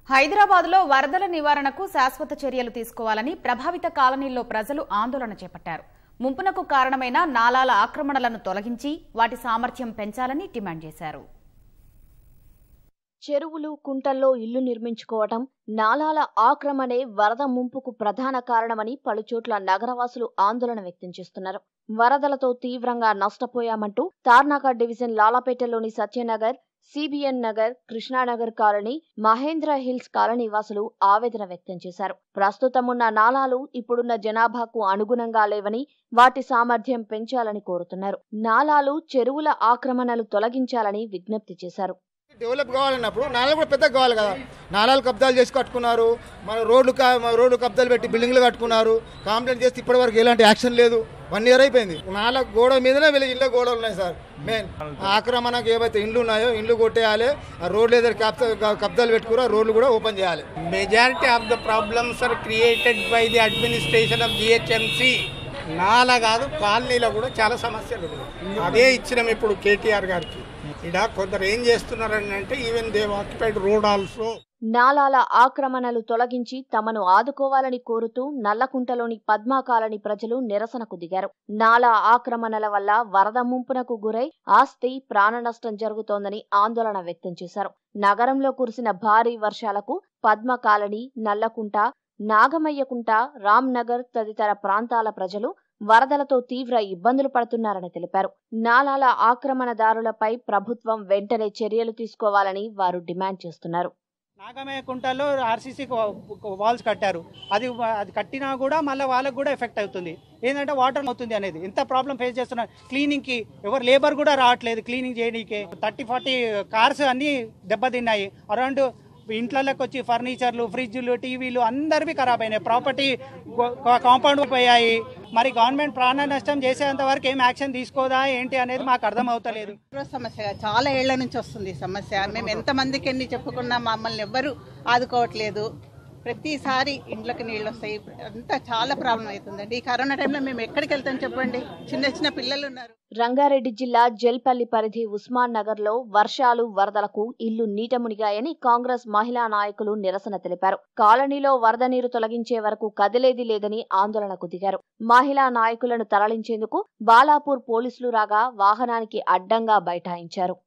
హైదరాబాద్లో వరదల నివారణకు శాశ్వత చర్యలు తీసుకోవాలని ప్రభావిత కాలనీల్లో ప్రజలు ఆందోళన చేపట్టారు. ముంపునకు కారణమైన నాలాల ఆక్రమణలను తొలగించి వాటి సామర్థ్యం పెంచాలని డిమాండ్ చేశారు. చెరువులు, కుంటల్లో ఇల్లు నిర్మించుకోవటం, నాలాల ఆక్రమణే వరద ముంపుకు ప్రధాన కారణమని పలుచోట్ల నగరవాసులు ఆందోళన వ్యక్తం చేస్తున్నారు. వరదలతో తీవ్రంగా నష్టపోయామంటూ తార్నాక డివిజన్ లాలాపేటలోని Satyanagar, CBN Nagar, Krishnanagar colony, Mahendra hills colony వాసులు ఆవేదన వ్యక్తం చేశారు. ప్రస్తుతమున్న నాలాలు ఇప్పుడున్న జనాభాకు అనుగుణంగా లేవని, వాటి సామర్థ్యం పెంచాలని కోరుతున్నారు. నాలాలు, చెరువుల ఆక్రమణలు తొలగించాలని విజ్ఞప్తి చేశారు. డెవలప్ కావాలన్నప్పుడు నాలాలు కూడా పెద్దగా కావాలి కదా. నాలాలు కబ్జాలు చేసి కట్టుకున్నారు, మన రోడ్లు కబ్జాలు పెట్టి బిల్డింగ్లు కట్టుకున్నారు. కంప్లైంట్ చేస్తే ఇప్పటి వరకు ఎలాంటి యాక్షన్ లేదు. 1 year అయిపోయింది. నాలా గోడ మీదనే వీళ్ళ ఇళ్ళ గోడలు ఉన్నాయి సార్. మెయిన్ ఆక్రమణకు ఏవైతే ఇండ్లు ఉన్నాయో ఇండ్లు కొట్టేయాలి. ఆ రోడ్లు ఏదైనా కబ్జాలు పెట్టుకురా రోడ్లు కూడా ఓపెన్ చేయాలి. Majority of the problems are created by the administration of GHMC. నాలా కాదు, కాలనీలో కూడా చాలా సమస్యలు ఉన్నాయి. అదే ఇచ్చినాం ఇప్పుడు కేటీఆర్ గారికి. ఇక్కడ కొందరు ఏం చేస్తున్నారని అంటే even they occupied road also. నాలాల ఆక్రమణలు తొలగించి తమను ఆదుకోవాలని కోరుతూ నల్లకుంటలోని పద్మా కాలనీ ప్రజలు నిరసనకు దిగారు. నాలా ఆక్రమణల వల్ల వరద ముంపునకు గురై ఆస్తి, ప్రాణ నష్టం జరుగుతోందని ఆందోళన వ్యక్తం చేశారు. నగరంలో కురిసిన భారీ వర్షాలకు పద్మా కాలనీ, నల్లకుంట, నాగమయ్యకుంట, రామ్నగర్ తదితర ప్రాంతాల ప్రజలు వరదలతో తీవ్ర ఇబ్బందులు పడుతున్నారని తెలిపారు. నాలాల ఆక్రమణదారులపై ప్రభుత్వం వెంటనే చర్యలు తీసుకోవాలని వారు డిమాండ్ చేస్తున్నారు. నాగమయ్యకుంటలో ఆర్సీసీ వాల్స్ కట్టారు. అది కట్టినా కూడా మళ్ళీ వాళ్ళకు కూడా ఎఫెక్ట్ అవుతుంది. ఏంటంటే వాటర్ అవుతుంది అనేది ఎంత ప్రాబ్లం ఫేస్ చేస్తున్నారు. క్లీనింగ్కి ఎవరు లేబర్ కూడా రావట్లేదు క్లీనింగ్ చేయడానికి. 30-40 కార్స్ అన్నీ దెబ్బతిన్నాయి. అరౌండ్ ఇంట్లోకి వచ్చి ఫర్నిచర్లు, ఫ్రిడ్జ్లు, టీవీలు అందరివి ఖరాబ్ అయినాయి. ప్రాపర్టీ కాంపౌండ్ పోయాయి. మరి గవర్నమెంట్ ప్రాణ నష్టం చేసేంత వరకు ఏం యాక్షన్ తీసుకోదా ఏంటి అనేది మాకు అర్థం అవుతలేదు. సమస్య చాలా ఏళ్ల నుంచి వస్తుంది ఈ సమస్య. మేము ఎంతమందికి ఎన్ని చెప్పుకున్నా మమ్మల్ని ఎవ్వరూ ఆదుకోవట్లేదు. ప్రతిసారి ఇంట్లోకి నీళ్ళు వస్తాయి. అంతా చాలా ప్రాబ్లం అవుతుందండి. ఈ కరోనా టైంలో మేము ఎక్కడికి వెళ్తాం చెప్పండి. చిన్న చిన్న పిల్లలు ఉన్నారు. రంగారెడ్డి జిల్లా జల్పల్లి పరిధి ఉస్మాన్ నగర్ లో వర్షాలు, వరదలకు ఇల్లు నీట మునిగాయని కాంగ్రెస్ మహిళా నాయకులు నిరసన తెలిపారు. కాలనీలో వరద నీరు తొలగించే వరకు కదిలేది లేదని ఆందోళనకు దిగారు. మహిళా నాయకులను తరలించేందుకు బాలాపూర్ పోలీసులు రాగా వాహనానికి అడ్డంగా బైఠాయించారు.